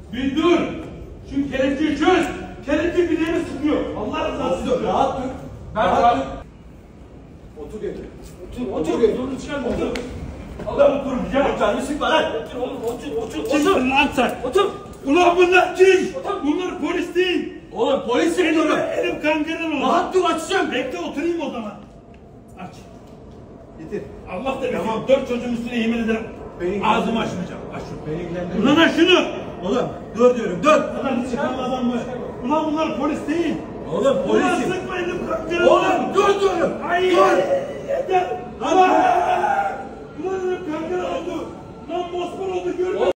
Bir dur. Şu kelepçeyi çöz. Kelepçe bileğimi sıkıyor. Allah rızası için. Rahat dur. Rahat dur. Otur yerine. Otur. Zorunu çıkarma. Otur. Allah oturacağım. Canını sıkma lan. Otur oğlum. Otur. Kimsin lan sen? Otur. Ulan bunlar kim? Bunlar polis değil. Oğlum polisim diyorum. Elim kankaran oldu. Rahat dur, açacağım. Bekle oturayım o zaman. Aç. Getir. Allah da bilir. Tamam. 4 çocuğun üstüne yemin ederim. Beni Ağzımı açmayacağım. Aç şunu. Beni ilgilendirmiyor. Ulan aç şunu. Oğlum dur diyorum, dur. Ulan çıkan adam mı? Ulan bunlar polis değil. Oğlum Ulan polisim. sıkma elim kankaran. Oğlum dur diyorum. Ay Dur. yeter. Ulan elim kankaran oldu. Lan mosmor oldu görmüyor.